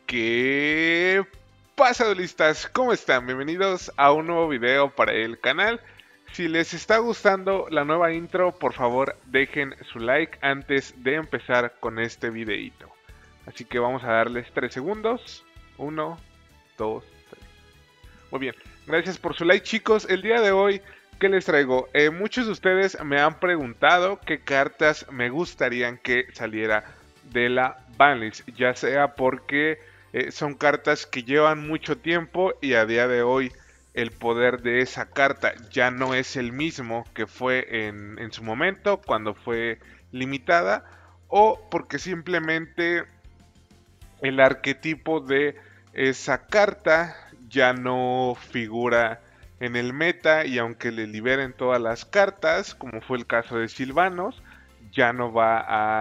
¿Qué pasa, duelistas? ¿Cómo están? Bienvenidos a un nuevo video para el canal. Si les está gustando la nueva intro, por favor dejen su like antes de empezar con este videito. Así que vamos a darles 3 segundos. 1, 2, 3. Muy bien, gracias por su like, chicos. El día de hoy, ¿qué les traigo? Muchos de ustedes me han preguntado qué cartas me gustarían que saliera de la banlist, ya sea porque son cartas que llevan mucho tiempo y a día de hoy el poder de esa carta ya no es el mismo que fue en su momento cuando fue limitada, o porque simplemente el arquetipo de esa carta ya no figura en el meta, y aunque le liberen todas las cartas, como fue el caso de Sylvanos, ya no va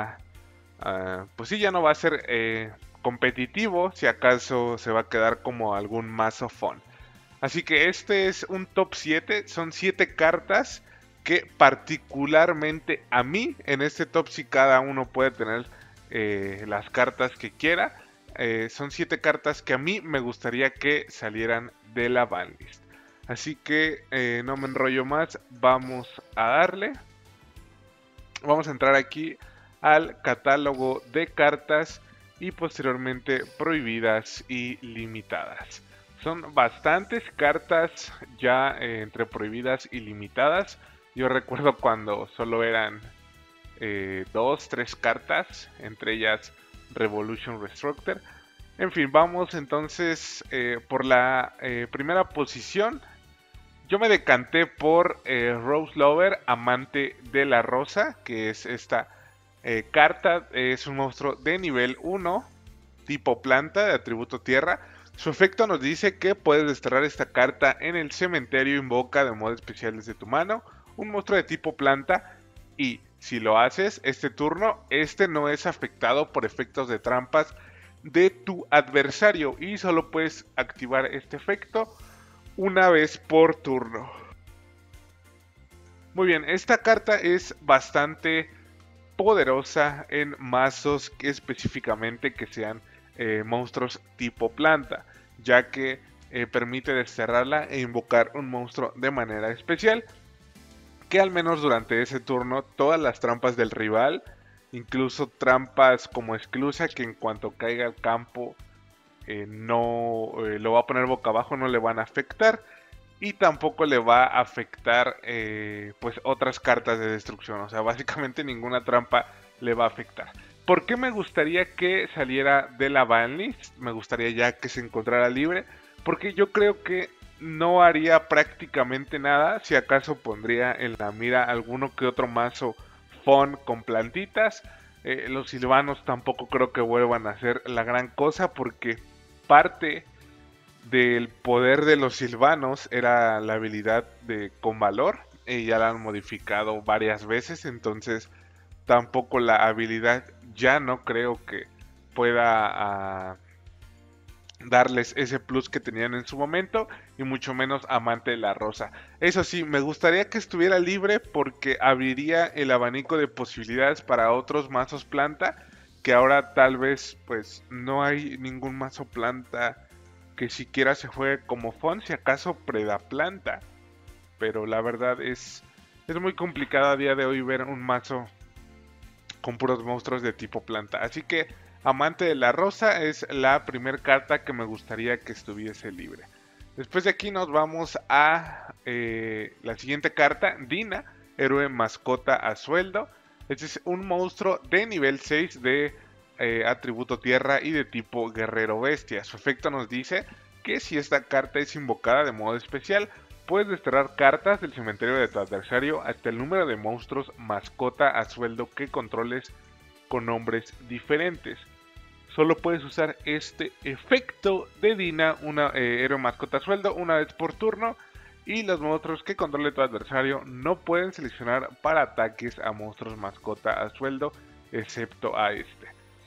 pues sí, ya no va a ser competitivo, si acaso se va a quedar como algún mazo fun. Así que este es un top 7, son 7 cartas que particularmente a mí, en este top si cada uno puede tener las cartas que quiera, son 7 cartas que a mí me gustaría que salieran de la banlist. Así que no me enrollo más, vamos a darle. Vamos a entrar aquí al catálogo de cartas y posteriormente prohibidas y limitadas. Son bastantes cartas ya entre prohibidas y limitadas. Yo recuerdo cuando solo eran 2, 3 cartas, entre ellas Revolution Restructor. En fin, vamos entonces por la primera posición. Yo me decanté por Rose Lover, Amante de la Rosa, que es esta carta. Es un monstruo de nivel 1, tipo planta, de atributo tierra. Su efecto nos dice que puedes desterrar esta carta en el cementerio, invoca de modo especial desde tu mano un monstruo de tipo planta, y si lo haces este turno, este no es afectado por efectos de trampas de tu adversario y solo puedes activar este efecto una vez por turno. Muy bien, esta carta es bastante poderosa en mazos que específicamente que sean monstruos tipo planta, ya que permite desterrarla e invocar un monstruo de manera especial, que al menos durante ese turno todas las trampas del rival, incluso trampas como Esclusa, que en cuanto caiga al campo no lo va a poner boca abajo, no le van a afectar, y tampoco le va a afectar pues otras cartas de destrucción. O sea, básicamente ninguna trampa le va a afectar. ¿Por qué me gustaría que saliera de la banlist? Me gustaría ya que se encontrara libre, porque yo creo que no haría prácticamente nada. Si acaso pondría en la mira alguno que otro mazo fun con plantitas. Los Sylvanos tampoco creo que vuelvan a hacer la gran cosa, porque parte del poder de los Sylvanos era la habilidad de con valor, y ya la han modificado varias veces, entonces tampoco la habilidad ya no creo que pueda darles ese plus que tenían en su momento, y mucho menos Amante de la Rosa. Eso sí, me gustaría que estuviera libre porque abriría el abanico de posibilidades para otros mazos planta, que ahora tal vez pues no hay ningún mazo planta que siquiera se juegue como fun, si acaso Predaplanta, pero la verdad es muy complicado a día de hoy ver un mazo con puros monstruos de tipo planta. Así que Amante de la Rosa es la primera carta que me gustaría que estuviese libre. Después de aquí nos vamos a la siguiente carta, Dina, héroe mascota a sueldo. Este es un monstruo de nivel 6 de atributo tierra y de tipo guerrero bestia. Su efecto nos dice que si esta carta es invocada de modo especial, puedes desterrar cartas del cementerio de tu adversario hasta el número de monstruos mascota a sueldo que controles con nombres diferentes. Solo puedes usar este efecto de Dina, una héroe mascota a sueldo, una vez por turno, y los monstruos que controle tu adversario no pueden seleccionar para ataques a monstruos mascota a sueldo, excepto a este.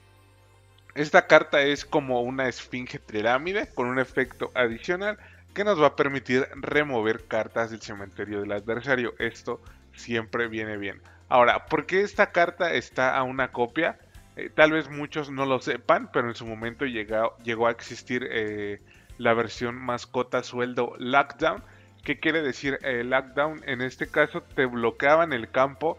Esta carta es como una esfinge pirámide con un efecto adicional que nos va a permitir remover cartas del cementerio del adversario. Esto siempre viene bien. Ahora, ¿por qué esta carta está a una copia? Tal vez muchos no lo sepan, pero en su momento llegó a existir la versión mascota sueldo Lockdown. ¿Qué quiere decir Lockdown? En este caso te bloqueaban el campo.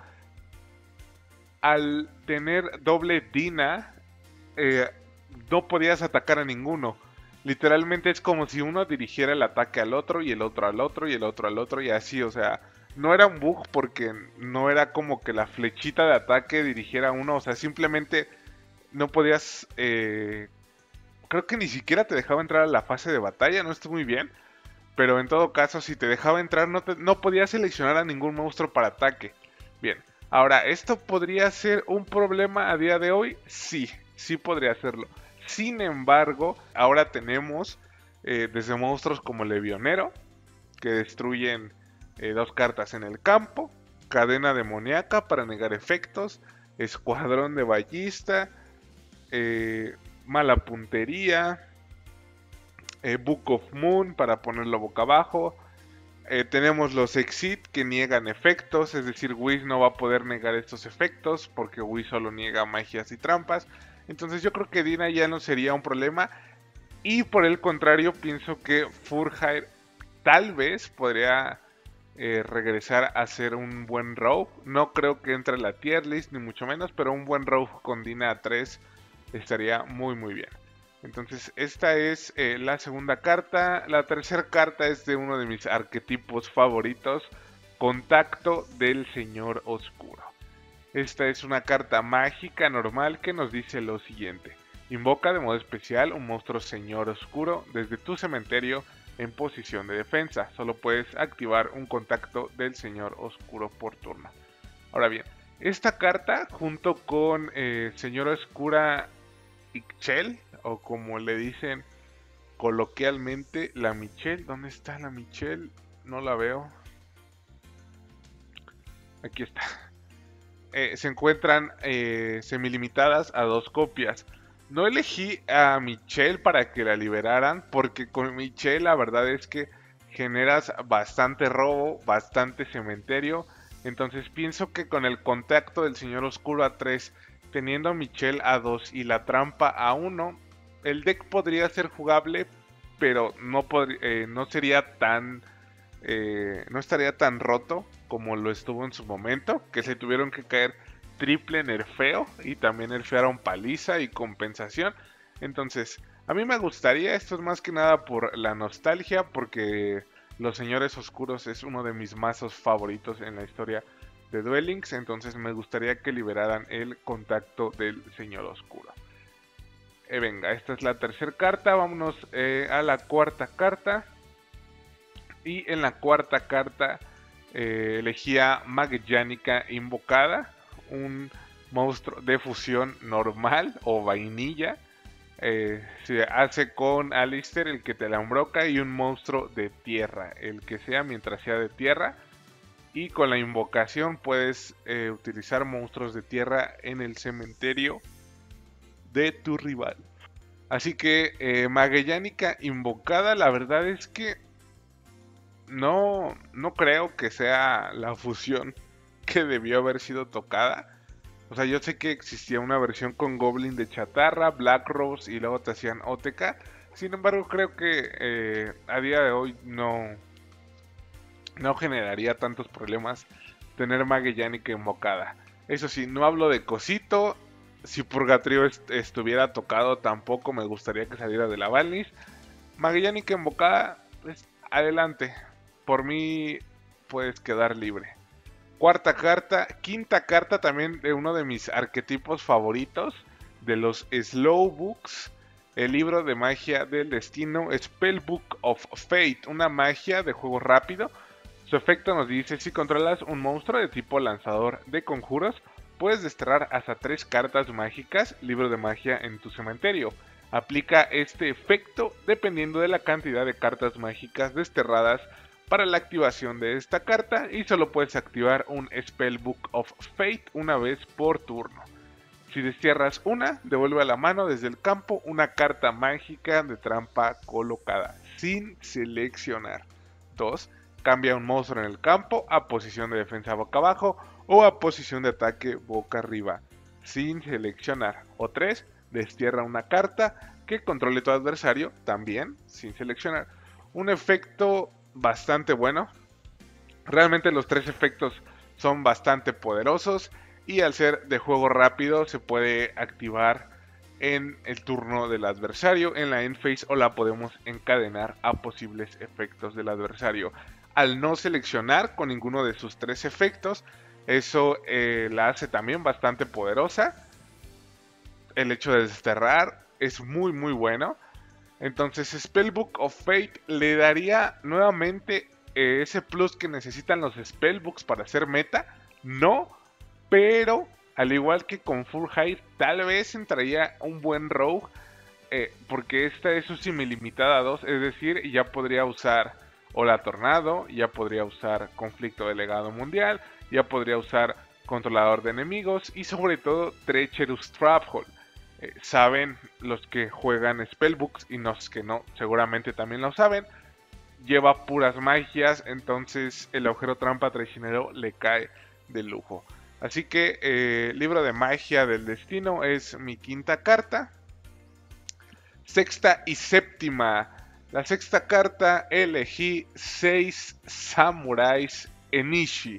Al tener doble Dina, eh, no podías atacar a ninguno. Literalmente es como si uno dirigiera el ataque al otro y el otro al otro y el otro al otro y así, o sea, no era un bug porque no era como que la flechita de ataque dirigiera a uno, o sea, simplemente no podías, creo que ni siquiera te dejaba entrar a la fase de batalla, no estoy muy bien, pero en todo caso si te dejaba entrar no podías seleccionar a ningún monstruo para ataque. Bien, ahora, ¿esto podría ser un problema a día de hoy? Sí, sí podría serlo. Sin embargo, ahora tenemos desde monstruos como Levionero, que destruyen 2 cartas en el campo, Cadena Demoníaca para negar efectos, Escuadrón de Ballista, Mala Puntería, Book of Moon para ponerlo boca abajo. Tenemos los Exit que niegan efectos, es decir, Whis no va a poder negar estos efectos porque Whis solo niega magias y trampas. Entonces yo creo que Dina ya no sería un problema. Y por el contrario, pienso que Furhire tal vez podría regresar a ser un buen rogue. No creo que entre a la tier list, ni mucho menos, pero un buen rogue con Dina 3 estaría muy muy bien. Entonces esta es la segunda carta. La tercera carta es de uno de mis arquetipos favoritos, Contacto del Señor Oscuro. Esta es una carta mágica normal que nos dice lo siguiente. Invoca de modo especial un monstruo Señor Oscuro desde tu cementerio en posición de defensa. Solo puedes activar un contacto del Señor Oscuro por turno. Ahora bien, esta carta junto con Señora Oscura Ixchel, o como le dicen coloquialmente, la Michelle. ¿Dónde está la Michelle? No la veo. Aquí está. Se encuentran semilimitadas a 2 copias. No elegí a Michelle para que la liberaran, porque con Michelle la verdad es que generas bastante robo, bastante cementerio. Entonces pienso que con el contacto del Señor Oscuro a 3, teniendo a Michelle a 2 y la trampa a 1, el deck podría ser jugable, pero no sería tan... no estaría tan roto como lo estuvo en su momento, que se tuvieron que caer triple nerfeo y también nerfearon paliza y compensación. Entonces, a mí me gustaría, esto es más que nada por la nostalgia, porque los Señores Oscuros es uno de mis mazos favoritos en la historia de Duel Links, entonces me gustaría que liberaran el contacto del Señor Oscuro. Venga, esta es la tercera carta, vámonos a la cuarta carta. Y en la cuarta carta elegía Magellánica Invocada, un monstruo de fusión normal o vainilla. Se hace con Alistair, el que te la embroca, y un monstruo de tierra, el que sea mientras sea de tierra. Y con la invocación puedes utilizar monstruos de tierra en el cementerio de tu rival. Así que Magellánica Invocada, la verdad es que no creo que sea la fusión que debió haber sido tocada. O sea, yo sé que existía una versión con Goblin de chatarra, Black Rose y luego te hacían OTK. Sin embargo, creo que a día de hoy no generaría tantos problemas tener Magellánica invocada. Eso sí, no hablo de cosito. Si Purgatrio estuviera tocado, tampoco me gustaría que saliera de la Balnis. Magellánica invocada, pues adelante. Por mí puedes quedar libre. Cuarta carta, quinta carta también de uno de mis arquetipos favoritos, de los Slow Books, el libro de magia del destino, Spellbook of Fate, una magia de juego rápido. Su efecto nos dice: si controlas un monstruo de tipo lanzador de conjuros, puedes desterrar hasta 3 cartas mágicas, libro de magia, en tu cementerio. Aplica este efecto dependiendo de la cantidad de cartas mágicas desterradas para la activación de esta carta, y solo puedes activar un Spellbook of Fate una vez por turno. Si destierras una, devuelve a la mano desde el campo una carta mágica de trampa colocada, sin seleccionar. 2. Cambia un monstruo en el campo a posición de defensa boca abajo o a posición de ataque boca arriba. sin seleccionar. O 3, destierra una carta que controle tu adversario, también sin seleccionar. Un efecto bastante bueno. Realmente los 3 efectos son bastante poderosos y al ser de juego rápido se puede activar en el turno del adversario, en la end phase, o la podemos encadenar a posibles efectos del adversario. Al no seleccionar con ninguno de sus 3 efectos, eso la hace también bastante poderosa. El hecho de desterrar es muy bueno. Entonces Spellbook of Fate le daría nuevamente ese plus que necesitan los spellbooks para hacer meta. No, pero al igual que con Full Hide, tal vez entraría un buen rogue. Porque esta es su similimitada 2, es decir, ya podría usar Ola Tornado, ya podría usar Conflicto de Legado Mundial, ya podría usar Controlador de Enemigos y sobre todo Treacherous Traphold. Saben los que juegan Spellbooks y los que no, seguramente también lo saben. Lleva puras magias, entonces el agujero trampa traicionero le cae de lujo. Así que libro de magia del destino es mi quinta carta. Sexta y séptima. La sexta carta elegí 6 samuráis Enishi.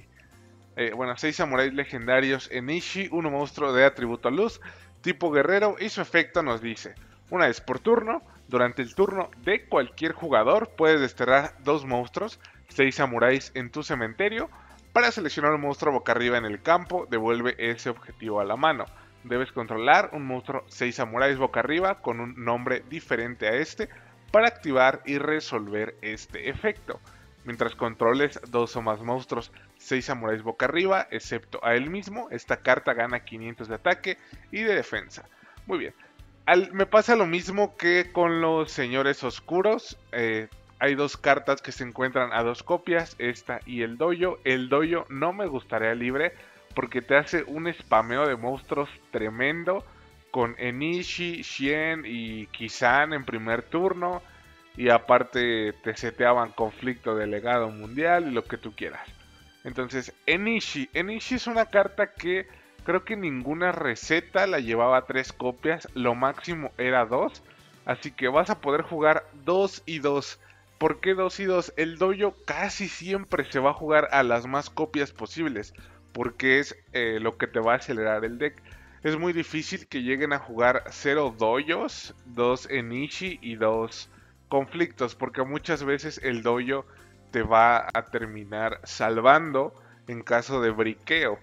6 samuráis legendarios Enishi, un monstruo de atributo luz, tipo guerrero, y su efecto nos dice: una vez por turno, durante el turno de cualquier jugador, puedes desterrar 2 monstruos, 6 samuráis en tu cementerio. Para seleccionar un monstruo boca arriba en el campo, devuelve ese objetivo a la mano. Debes controlar un monstruo 6 samuráis boca arriba con un nombre diferente a este para activar y resolver este efecto. Mientras controles 2 o más monstruos 6 samuráis boca arriba, excepto a él mismo, esta carta gana 500 de ataque y de defensa. Muy bien. Me pasa lo mismo que con los señores oscuros. Hay 2 cartas que se encuentran a 2 copias, esta y el dojo. El dojo no me gustaría libre porque te hace un spameo de monstruos tremendo con Enishi, Shien y Kisan en primer turno. Y aparte te seteaban Conflicto de Legado Mundial y lo que tú quieras. Entonces Enishi es una carta que creo que ninguna receta la llevaba 3 copias, lo máximo era 2. Así que vas a poder jugar 2 y 2. ¿Por qué 2 y 2? El dojo casi siempre se va a jugar a las más copias posibles, porque es lo que te va a acelerar el deck. Es muy difícil que lleguen a jugar 0 dojos, 2 Enishi y 2 conflictos, porque muchas veces el dojo te va a terminar salvando en caso de briqueo.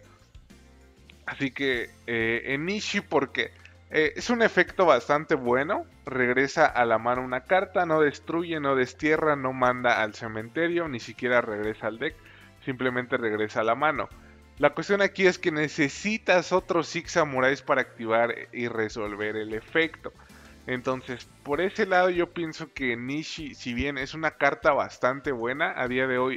Así que Enishi, porque es un efecto bastante bueno. Regresa a la mano una carta, no destruye, no destierra, no manda al cementerio, ni siquiera regresa al deck, simplemente regresa a la mano. La cuestión aquí es que necesitas otros 6 samuráis para activar y resolver el efecto. Entonces, por ese lado yo pienso que Nishi, si bien es una carta bastante buena, a día de hoy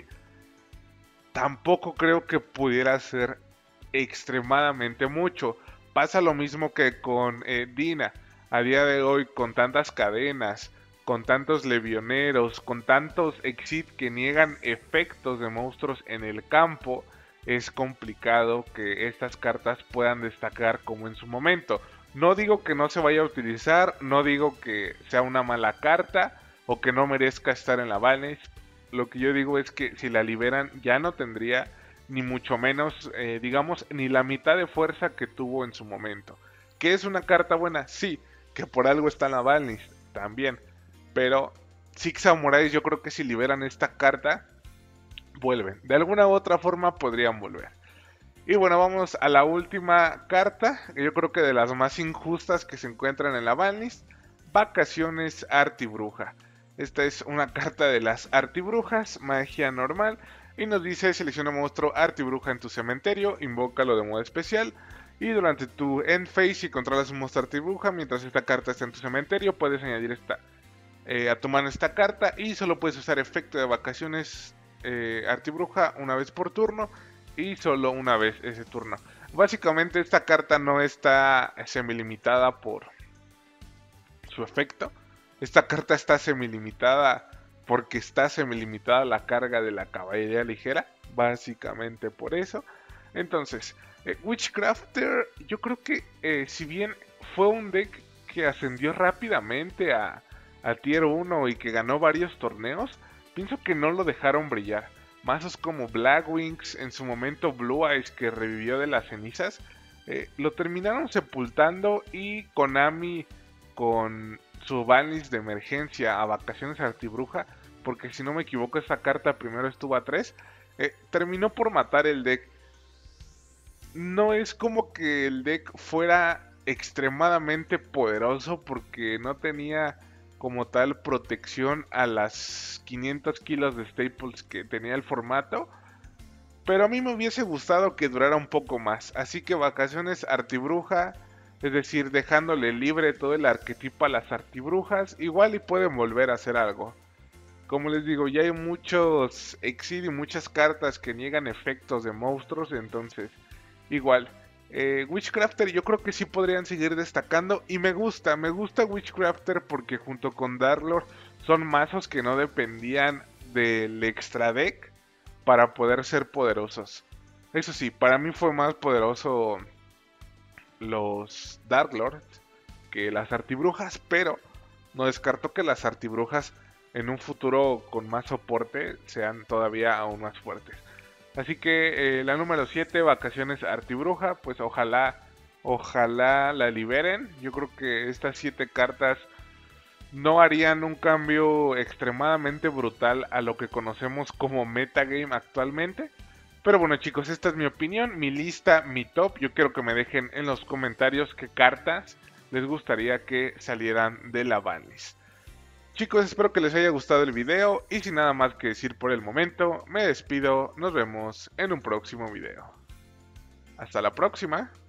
tampoco creo que pudiera ser extremadamente mucho. Pasa lo mismo que con Dina. A día de hoy, con tantas cadenas, con tantos levioneros, con tantos exit que niegan efectos de monstruos en el campo, es complicado que estas cartas puedan destacar como en su momento. No digo que no se vaya a utilizar, no digo que sea una mala carta o que no merezca estar en la Banish. Lo que yo digo es que si la liberan ya no tendría ni mucho menos, digamos, ni la mitad de fuerza que tuvo en su momento. ¿Que es una carta buena? Sí. Que por algo está en la Banish también. Pero Six Samuráis yo creo que si liberan esta carta, vuelven. De alguna u otra forma podrían volver. Y bueno, vamos a la última carta, yo creo que de las más injustas que se encuentran en la Banlist, Vacaciones Artibruja. Esta es una carta de las Artibrujas, magia normal, y nos dice: selecciona un monstruo Artibruja en tu cementerio, invócalo de modo especial, y durante tu end phase, si controlas un monstruo Artibruja, mientras esta carta está en tu cementerio, puedes añadir a tu mano esta carta, y solo puedes usar efecto de Vacaciones Artibruja una vez por turno, y solo una vez ese turno. Básicamente esta carta no está semilimitada por su efecto. Esta carta está semilimitada porque está semilimitada la carga de la caballería ligera. Básicamente por eso. Entonces, Witchcrafter, yo creo que si bien fue un deck que ascendió rápidamente a Tier 1 y que ganó varios torneos, pienso que no lo dejaron brillar. Mazos como Black Wings, en su momento Blue Eyes que revivió de las cenizas, lo terminaron sepultando y Konami con su banlist de emergencia a Vacaciones Artibruja, porque si no me equivoco esa carta primero estuvo a 3, terminó por matar el deck. No es como que el deck fuera extremadamente poderoso porque no tenía como tal protección a las 500 kilos de staples que tenía el formato, pero a mí me hubiese gustado que durara un poco más, así que Vacaciones Artibruja, es decir, dejándole libre todo el arquetipo a las artibrujas, igual y pueden volver a hacer algo. Como les digo, ya hay muchos Exceed y muchas cartas que niegan efectos de monstruos, entonces igual. Witchcrafter yo creo que sí podrían seguir destacando y me gusta Witchcrafter porque junto con Darklord son mazos que no dependían del extra deck para poder ser poderosos. Eso sí, para mí fue más poderoso los Darklord que las artibrujas, pero no descarto que las artibrujas en un futuro con más soporte sean todavía aún más fuertes. Así que la número 7, Vacaciones Artibruja, pues ojalá la liberen. Yo creo que estas 7 cartas no harían un cambio extremadamente brutal a lo que conocemos como metagame actualmente. Pero bueno chicos, esta es mi opinión, mi lista, mi top. Yo quiero que me dejen en los comentarios qué cartas les gustaría que salieran de la banlist. Chicos, espero que les haya gustado el video y sin nada más que decir por el momento, me despido, nos vemos en un próximo video. Hasta la próxima.